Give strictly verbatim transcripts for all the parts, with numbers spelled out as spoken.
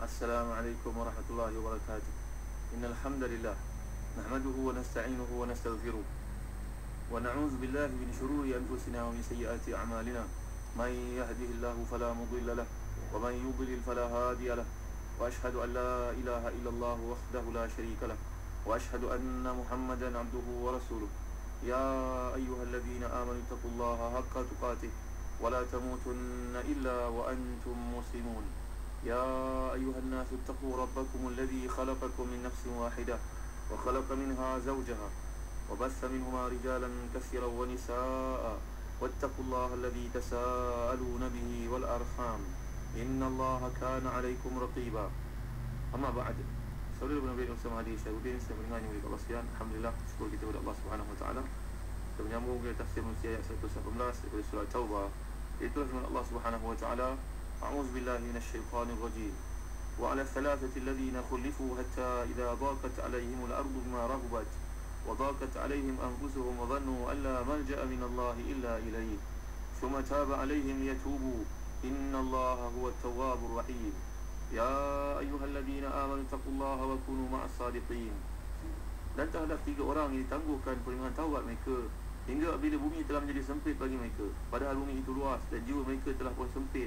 Assalamualaikum warahmatullahi wabarakatuh. Innal hamdalillah nahmaduhu wa nasta'inuhu wa nastaghfiruh wa na'udzu billahi min shururi anfusina wa min sayyiati a'malina. May yahdihillahu fala mudilla lahu wa man yudlil fala hadiya lahu. Wa ashhadu an la ilaha illallah wahdahu la syarika lahu wa ashhadu anna Muhammadan 'abduhu wa rasuluh. Ya ayyuhalladzina amanu taqullaha haqqa tuqatih wa la tamutunna illa wa antum muslimun. يا أيها الناس اتقوا ربكم الذي خلقكم من نفس واحدة وخلق منها زوجها وبث منهما رجالا كثيرا ونساء واتقوا الله الذي تساءلون به والأرحام إن الله كان عليكم رقيبا. أما بعد, saudara Nabi Muhammad hadis Syahudin, saya mendengar yang milik Allah sekalian. Alhamdulillah, syukur kita kepada Allah Subhanahu Wa Taala. Kita menyambung ke tafsir manusia ayat seratus lapan belas daripada surah Taubah. Itulah firman Allah Subhanahu Wa Taala. أعوذ بالله من الشيطان الرجيم وعلى الثلاثة الذين خلفوا حتى إذا ضاقت عليهم الأرض بما رحبت وضاقت عليهم أنفسهم وظنوا أن لا ملجأ من الله إلا إليه ثم تاب عليهم ليتوبوا إن الله هو التواب الرحيم يا أيها الذين آمنوا اتقوا الله وكونوا مع الصادقين. Dan terhadap tiga orang yang ditangguhkan permohonan taubat mereka hingga bila bumi telah menjadi sempit bagi mereka, padahal bumi itu luas dan jiwa mereka telah pun sempit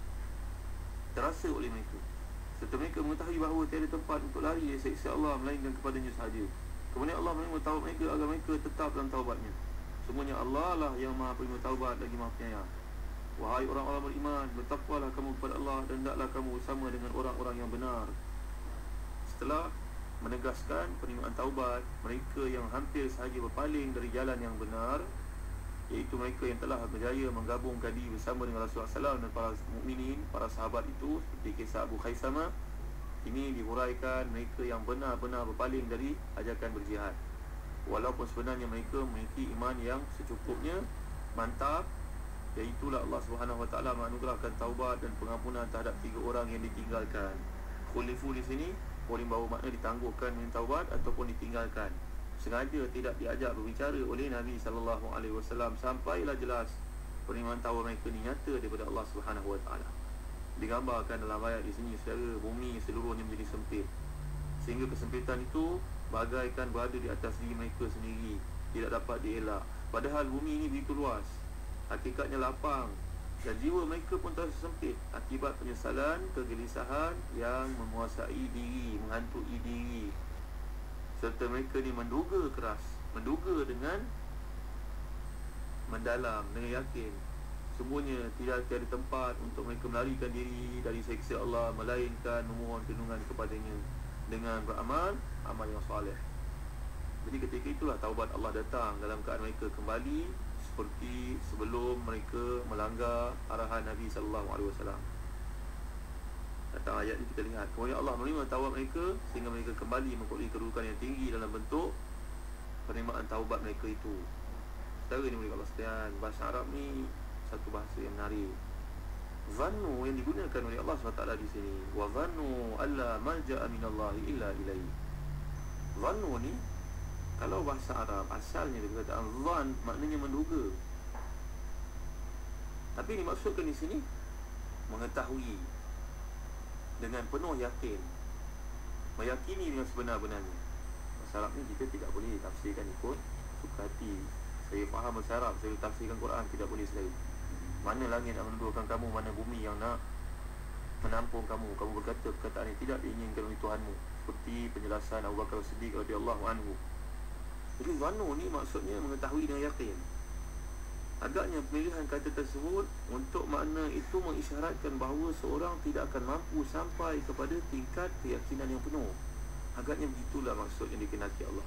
terasa oleh mereka, serta mereka mengetahui bahawa tiada tempat untuk lari dari siksa Allah melainkan kepadanya sahaja. Kemudian Allah menerima taubat mereka agar mereka tetap dalam taubatnya. Semuanya Allah lah yang maha penerima taubat lagi maha penyayang. Wahai orang-orang beriman, bertakwalah kamu kepada Allah dan hendaklah kamu bersama dengan orang-orang yang benar. Setelah menegaskan penerimaan taubat mereka yang hampir sahaja berpaling dari jalan yang benar, iaitu mereka yang telah berjaya menggabungkan diri bersama dengan Rasulullah sallallahu alaihi wasallam dan para mukminin, para sahabat itu, seperti kisah Abu Khaisamah. Ini dihuraikan mereka yang benar-benar berpaling dari ajakan berjihad, walaupun sebenarnya mereka memiliki iman yang secukupnya, mantap. Iaitulah Allah Subhanahu Wa Taala menganugerahkan taubat dan pengampunan terhadap tiga orang yang ditinggalkan. Khulifu di sini boleh bawa makna ditangguhkan dengan taubat ataupun ditinggalkan, sengaja tidak diajak berbicara oleh Nabi sallallahu alaihi wasallam sampailah jelas penerimaan taubat mereka ni nyata daripada Allah Subhanahu Wa Taala. Digambarkan dalam ayat di sini, saudara, bumi seluruhnya menjadi sempit sehingga kesempitan itu bagaikan berada di atas diri mereka sendiri, tidak dapat dielak. Padahal bumi ini begitu luas, hakikatnya lapang, dan jiwa mereka pun terasa sempit akibat penyesalan, kegelisahan yang menguasai diri, menghantui diri. Serta mereka ni menduga keras, menduga dengan mendalam, dengan yakin semuanya tidak ada tempat untuk mereka melarikan diri dari siksa Allah melainkan memohon perlindungan kepadanya dengan beramal amal yang soleh. Jadi ketika itulah taubat Allah datang dalam keadaan mereka kembali seperti sebelum mereka melanggar arahan Nabi sallallahu alaihi wasallam. Datang ayat ini kita lihat, kemudian Allah menerima taubat mereka sehingga mereka kembali memperoleh kedudukan yang tinggi dalam bentuk penerimaan taubat mereka itu. Secara ini boleh Allah sekalian, bahasa Arab ni satu bahasa yang menarik. Zannu yang digunakan oleh Allah subhanahu wa taala di sini, wa zannu alla malja'a minallahi illa ilaihi. Zannu ni kalau bahasa Arab asalnya dia perkataan zan, maknanya menduga. Tapi dimaksudkan di sini mengetahui dengan penuh yakin, meyakini dengan sebenar-benarnya. Bahasa Arab ni kita tidak boleh tafsirkan ikut suka hati. Saya faham bahasa Arab, saya tafsirkan Quran, tidak boleh selalu. Mana langit nak menundurkan kamu, mana bumi yang nak menampung kamu. Kamu berkata perkataan yang tidak diinginkan oleh Tuhanmu, seperti penjelasan Abu Bakar As-Siddiq radhiyallahu anhu. Jadi zannu ni maksudnya mengetahui dengan yakin. Agaknya pemilihan kata tersebut untuk makna itu mengisyaratkan bahawa seorang tidak akan mampu sampai kepada tingkat keyakinan yang penuh. Agaknya begitulah maksud yang dikehendaki Allah.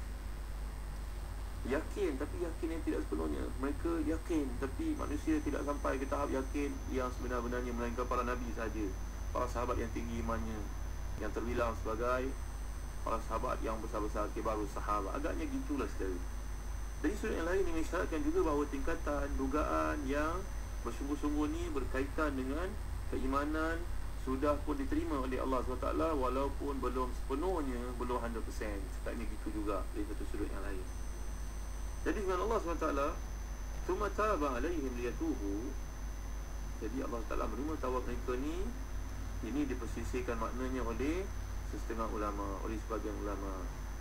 Yakin, tapi yakin yang tidak sepenuhnya. Mereka yakin, tapi manusia tidak sampai ke tahap yakin yang sebenar-benarnya, melainkan para Nabi sahaja, para sahabat yang tinggi imannya, yang terbilang sebagai para sahabat yang besar-besar, kibarus sahabat. Agaknya gitulah saudara. Dari sudut yang lain, ini mengisyaratkan juga bahawa tingkatan dugaan yang bersungguh-sungguh ni berkaitan dengan keimanan sudah pun diterima oleh Allah subhanahu wa taala, walaupun belum sepenuhnya, belum one hundred percent. Sebenarnya gitu juga dari satu sudut yang lain. Jadi dengan Allah subhanahu wa taala, "Tsumma taba alaihim liyatubu." Jadi Allah Taala menerima taubat mereka ni Ini dipersisihkan maknanya oleh setengah ulama, oleh sebagian ulama.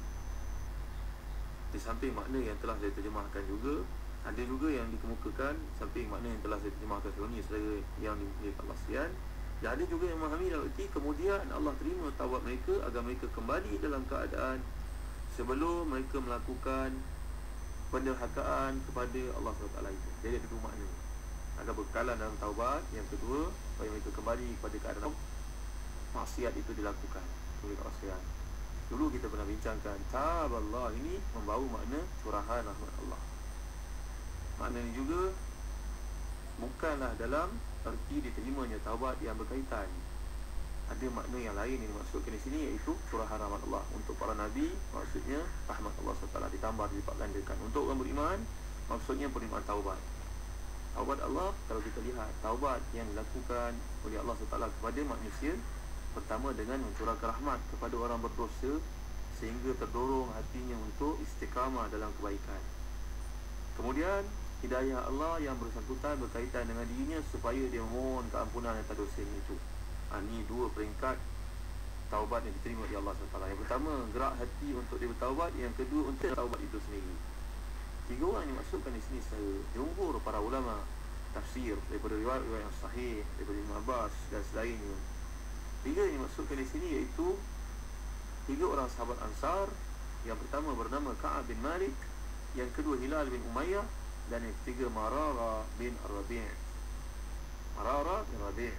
Di samping makna yang telah saya terjemahkan juga, ada juga yang dikemukakan samping makna yang telah saya terjemahkan sebelum ni, saya yang dimuliakan Allah sekalian. Dan ada juga yang memahami dalam erti kemudian Allah terima taubat mereka agar mereka kembali dalam keadaan sebelum mereka melakukan penderhakaan kepada Allah subhanahu wa taala itu. Jadi ada dua makna. Ada bekalan dalam taubat. Yang kedua, supaya mereka kembali kepada keadaan maksiat itu dilakukan. Oleh Allah sekalian, dulu kita pernah bincangkan taballah ini membawa makna curahan rahmat Allah. Makna ini juga bukanlah dalam erti diterimanya taubat yang berkaitan. Ada makna yang lain yang dimaksudkan di sini, iaitu curahan rahmat Allah untuk para nabi. Maksudnya rahmat Allah subhanahu wa taala ditambah, dilipat gandakan. Untuk orang beriman, maksudnya penerimaan taubat. Taubat Allah, kalau kita lihat taubat yang dilakukan oleh Allah subhanahu wa taala kepada manusia, pertama dengan mencurahkan rahmat kepada orang berdosa sehingga terdorong hatinya untuk istiqamah dalam kebaikan. Kemudian hidayah Allah yang bersangkutan berkaitan dengan dirinya supaya dia memohon keampunan atas dosanya itu. Ha, ini dua peringkat taubat yang diterima oleh Allah subhanahu wa taala. Yang pertama, gerak hati untuk dia bertaubat. Yang kedua, untuk taubat itu sendiri. Tiga orang yang dimaksudkan di sini secara jumhur para ulama tafsir daripada riwayat-riwayat yang sahih daripada Ibn Abbas dan selainnya. Tiga yang dimaksudkan di sini iaitu tiga orang sahabat Ansar. Yang pertama bernama Ka'ab bin Malik, yang kedua Hilal bin Umayyah, dan yang ketiga Marara bin Ar-Rabi'. Marara bin Rabi'.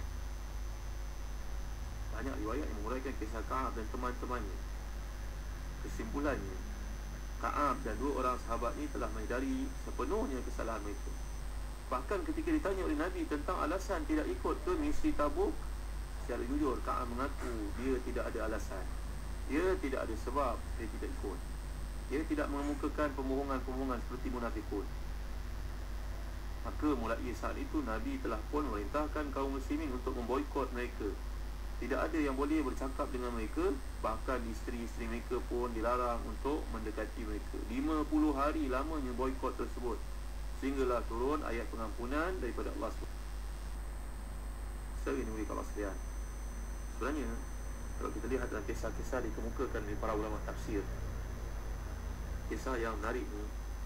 Banyak riwayat yang menguraikan kisah Ka'ab dan teman-temannya. Kesimpulannya, Ka'ab dan dua orang sahabat ini telah menyadari sepenuhnya kesalahan mereka. Bahkan ketika ditanya oleh Nabi tentang alasan tidak ikut ke misi Tabuk, secara jujur Ka'ab mengaku dia tidak ada alasan. Dia tidak ada sebab dia tidak ikut. Dia tidak mengemukakan pembohongan-pembohongan seperti munafikun. Maka mulai saat itu Nabi telah pun memerintahkan kaum muslimin untuk memboikot mereka. Tidak ada yang boleh bercakap dengan mereka. Bahkan isteri-isteri mereka pun dilarang untuk mendekati mereka. lima puluh hari lamanya boikot tersebut, sehinggalah turun ayat pengampunan daripada Allah subhanahu wa taala. Saya ini mulia Allah sekalian, sebenarnya kalau kita lihat dalam kisah-kisah dikemukakan oleh para ulama tafsir, kisah yang menarik ni,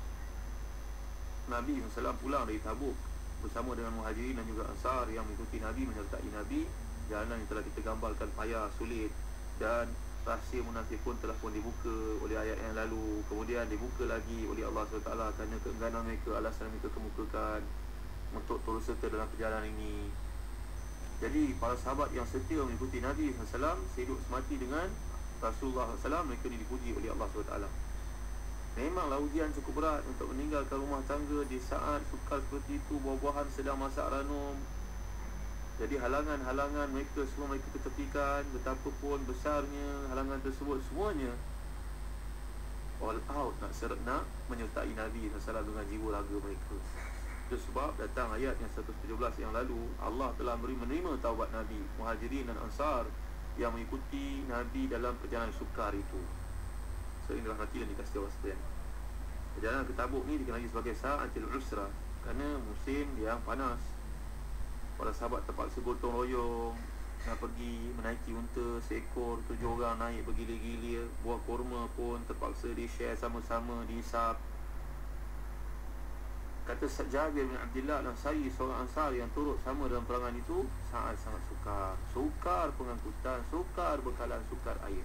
Nabi shallallahu alaihi wasallam pulang dari Tabuk bersama dengan Muhajirin dan juga Ansar yang mengikuti Nabi, menyertai Nabi. Jalanan yang telah kita gambarkan payah, sulit, dan rahsia munafikun telah pun dibuka oleh ayat yang lalu. Kemudian dibuka lagi oleh Allah subhanahu wa taala kerana keengganan mereka, alasan mereka kemukakan untuk turut serta dalam perjalanan ini. Jadi para sahabat yang setia mengikuti Nabi shallallahu alaihi wasallam sehidup semati dengan Rasulullah shallallahu alaihi wasallam, mereka ini dipuji oleh Allah subhanahu wa taala. Memanglah ujian cukup berat untuk meninggalkan rumah tangga di saat sukar seperti itu, buah-buahan sedang masak ranum. Jadi halangan-halangan mereka semua mereka ketepikan. Betapapun besarnya halangan tersebut, semuanya all out nak seret nak menyertai Nabi shallallahu alaihi wasallam dengan jiwa raga mereka. Itu sebab datang ayat yang seratus tujuh belas yang lalu, Allah telah beri menerima taubat Nabi, Muhajirin dan Ansar yang mengikuti Nabi dalam perjalanan sukar itu. So inilah hati yang dikasih Allah sekalian. Perjalanan ke Tabuk ni dikenali sebagai Sa'atul Usra kerana musim yang panas. Para sahabat terpaksa gotong royong nak pergi menaiki unta seekor, tujuh orang naik bergila-gila. Buah kurma pun terpaksa di-share sama-sama, dihisap. Kata Jabir bin Abdullah Al-Ansari, seorang Ansar yang turut sama dalam perangan itu, saat sangat sukar. Sukar pengangkutan, sukar bekalan, sukar air.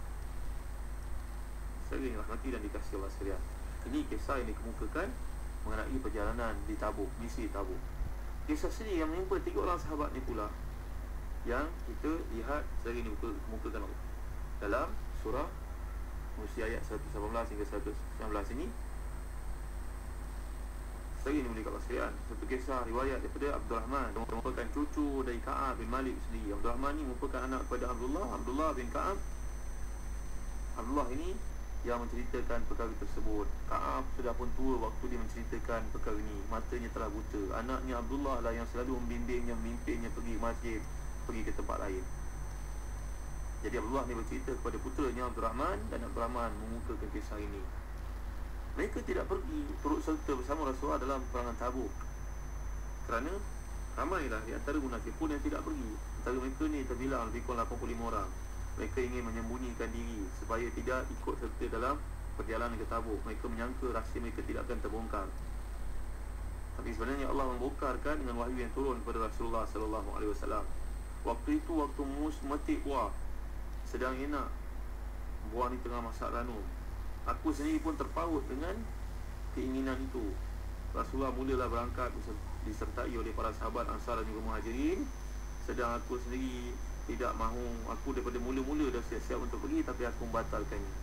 Sering rahmati dan dikasihi Allah sekalian. Ini kisah yang dikemukakan mengenai perjalanan di Tabuk, misi Tabuk. Kisah sini yang menimpa tiga orang sahabat ni pula yang kita lihat sering dikemukakan dalam surah Musa ayat seratus lapan belas hingga seratus sembilan belas ini. Saya ini mulia Allah sekalian, satu kisah riwayat daripada Abdul Rahman, yang merupakan cucu dari Ka'ab bin Malik sendiri. Abdul Rahman ni merupakan anak kepada Abdullah, Abdullah bin Ka'ab. Abdullah ini yang menceritakan perkara tersebut. Ka'ab sudah pun tua waktu dia menceritakan perkara ini. Matanya telah buta. Anaknya Abdullah lah yang selalu membimbingnya, memimpinnya pergi masjid, pergi ke tempat lain. Jadi Abdullah ni bercerita kepada puteranya Abdul Rahman, dan Abdul Rahman mengukakan kisah ini. Mereka tidak pergi turut serta bersama Rasulullah dalam perangan Tabuk kerana ramailah di antara munafiqun yang tidak pergi. Antara mereka ni terbilang lebih kurang lapan puluh lima orang. Mereka ingin menyembunyikan diri supaya tidak ikut serta dalam perjalanan ke Tabuk. Mereka menyangka rahsia mereka tidak akan terbongkar. Tapi sebenarnya Allah membongkarkan dengan wahyu yang turun kepada Rasulullah sallallahu alaihi wasallam. Waktu itu waktu mus metik buah, sedang enak buah ni tengah masak ranum. Aku sendiri pun terpaut dengan keinginan itu. Rasulullah mulalah berangkat disertai oleh para sahabat Ansar dan juga Muhajirin, sedang aku sendiri tidak mahu. Aku daripada mula-mula dah siap-siap untuk pergi, tapi aku membatalkannya.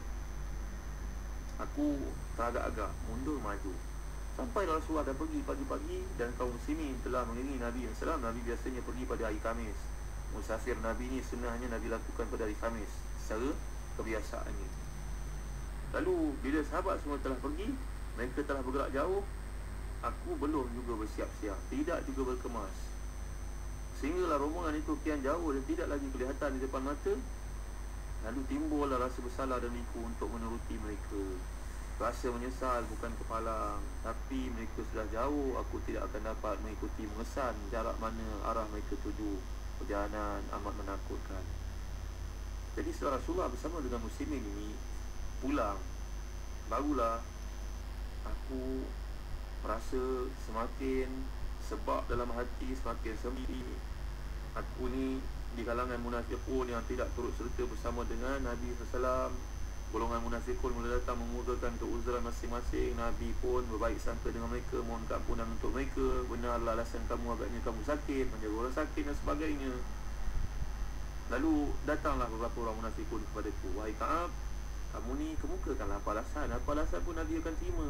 Aku teragak-agak mundur maju. Sampai Rasulullah dah pergi pagi-pagi dan kaum muslimin telah mengiringi Nabi sallallahu alaihi wasallam. Nabi biasanya pergi pada hari Khamis. Musafir Nabi ni sunnahnya Nabi lakukan pada hari Khamis secara kebiasaannya. Lalu bila sahabat semua telah pergi, mereka telah bergerak jauh, aku belum juga bersiap-siap, tidak juga berkemas. Sehinggalah rombongan itu kian jauh dan tidak lagi kelihatan di depan mata. Lalu timbullah rasa bersalah dan liku untuk menuruti mereka. Rasa menyesal bukan kepalang, tapi mereka sudah jauh, aku tidak akan dapat mengikuti mengesan jarak mana arah mereka tuju. Perjalanan amat menakutkan. Jadi setelah Rasulullah bersama dengan muslimin ini pulang, barulah aku merasa semakin sebab dalam hati, semakin sendiri. Aku ni di kalangan munafiqun yang tidak turut serta bersama dengan Nabi sallallahu alaihi wasallam. Golongan munafiqun mula datang menguzakan keuzuran masing-masing. Nabi pun berbaik sangka dengan mereka, mohon keampunan untuk mereka. Benarlah alasan kamu, agaknya kamu sakit, menjaga orang sakit dan sebagainya. Lalu datanglah beberapa orang munafiqun kepadaku, wahai Ka'ab, kamu ni kemukakanlah apa alasan. Apa alasan pun Nabi akan terima.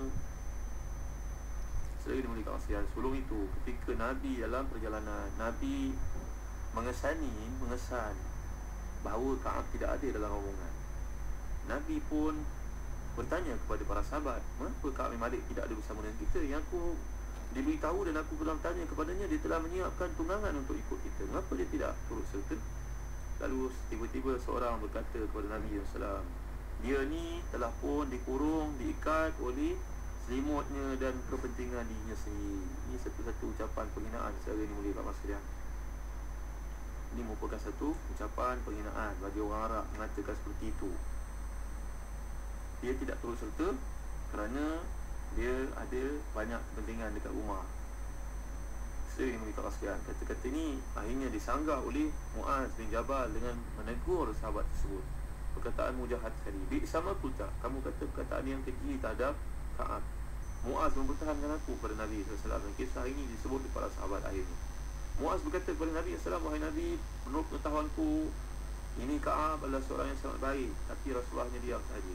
Selagi dimuliakan sekalian, sebelum itu ketika Nabi dalam perjalanan, Nabi mengesani, mengesan bahawa Ka'ab tidak ada dalam rombongan. Nabi pun bertanya kepada para sahabat, mengapa Ka'ab bin Malik tidak ada bersama dengan kita? Yang aku diberitahu dan aku pernah tanya kepadanya, dia telah menyiapkan tunggangan untuk ikut kita. Mengapa dia tidak turut serta? Lalu tiba-tiba seorang berkata kepada Nabi sallallahu alaihi wasallam, dia ni telah pun dikurung, diikat oleh selimutnya dan kepentingan dirinya sendiri. Ini satu-satu ucapan penghinaan secara ini mulia Pak Masrian. Ini merupakan satu ucapan penghinaan bagi orang Arab mengatakan seperti itu. Dia tidak turut serta kerana dia ada banyak kepentingan dekat rumah. Saya ingin beritahu sekalian, kata-kata ini akhirnya disanggah oleh Muaz bin Jabal dengan menegur sahabat tersebut. Perkataan mujahat sekali. Bi sama kulta, kamu kata perkataan yang keji terhadap Ka'ab. Muaz mempertahankan aku kepada Nabi sallallahu alaihi wasallam. Dan kisah ini disebut oleh para sahabat akhirnya. Muaz berkata kepada Nabi sallallahu alaihi wasallam, wahai Nabi, menurut pengetahuanku ini Ka'ab adalah seorang yang sangat baik, tapi Rasulullah hanya diam sahaja.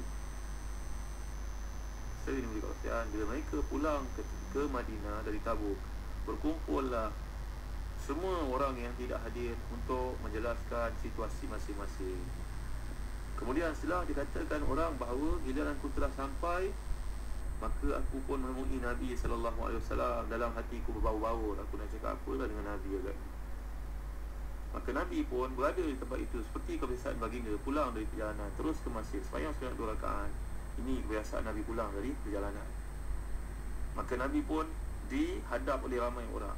Saya ini berkata, bila mereka pulang ke, ke Madinah dari Tabuk, berkumpullah semua orang yang tidak hadir untuk menjelaskan situasi masing-masing. Kemudian setelah dikatakan orang bahawa giliranku telah sampai, maka aku pun menemui Nabi sallallahu alaihi wasallam. Dalam hatiku berbau-bau, aku nak cakap apalah dengan Nabi agaknya. Maka Nabi pun berada di tempat itu seperti kebiasaan baginda, pulang dari perjalanan terus ke masjid sembahyang sunat dua rakaat. Ini kebiasaan Nabi pulang dari perjalanan. Maka Nabi pun dihadap oleh ramai orang.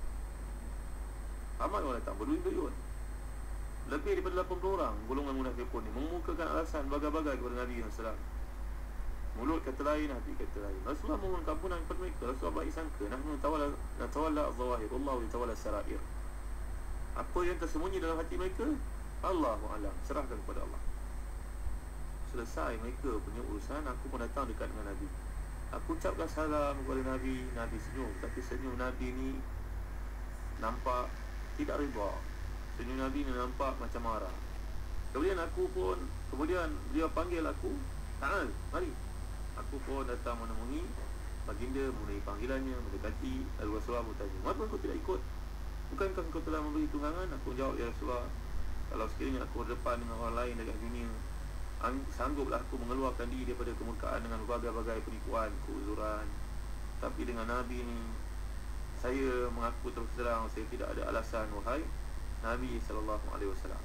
Ramai orang datang berduyun-duyun. Lebih daripada lapan puluh orang golongan munafiqun ni mengemukakan alasan bagai-bagai kepada Nabi sallallahu alaihi wasallam. Mulut kata lain, hati kata lain. Rasulullah mohon keampunan kepada mereka. Rasulullah baik sangka, nahnu natawalla natawalla az-zawahir, wallahu yatawalla as-sarair. Apa yang tersembunyi dalam hati mereka, Allahu a'lam, serahkan kepada Allah. Selesai mereka punya urusan, aku pun datang dekat dengan Nabi. Aku ucapkan salam kepada Nabi. Nabi senyum, tapi senyum Nabi ni nampak tidak riba. Senyum Nabi ni nampak macam marah. Kemudian aku pun, kemudian dia panggil aku, ta'al, mari. Aku pun datang menemui baginda, mulai panggilannya, mendekati. Lalu Rasulullah bertanya, mengapa kau tidak ikut? Bukankah kau telah memberi tunggangan? Aku jawab, ya Rasulullah, kalau sekiranya aku berdepan dengan orang lain dekat dunia, sangguplah aku mengeluarkan diri daripada kemurkaan dengan berbagai-bagai penipuan, keuzuran. Tapi dengan Nabi ni, saya mengaku terus terang, saya tidak ada alasan, wahai Nabi sallallahu alaihi wasallam.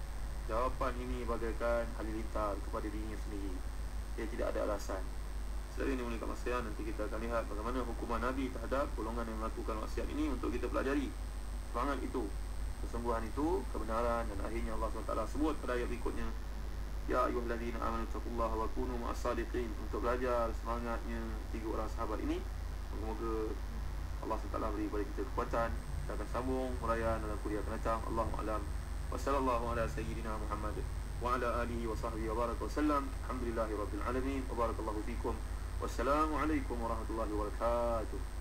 Jawapan ini bagaikan halilintar kepada dirinya sendiri. Dia tidak ada alasan. Selain ini menikah maksiat, nanti kita akan lihat bagaimana hukuman Nabi terhadap golongan yang melakukan maksiat ini untuk kita pelajari semangat itu, kesungguhan itu, kebenaran. Dan akhirnya Allah subhanahu wa taala sebut pada ayat berikutnya, ya ayyuhalladzina amanu taqullaha wa kunu ma'as sadiqin, untuk belajar semangatnya tiga orang sahabat ini. Semoga Allah subhanahu wa taala beri kepada kita kekuatan. Kita akan sambung huraian dalam kuliah akan datang. Allahu a'lam. Wa sallallahu ala sayyidina Muhammad wa ala alihi wa sahbihi wa baraka wa sallam. Alhamdulillahirabbil alamin wa barakallahu fikum. Wassalamualaikum warahmatullahi wabarakatuh.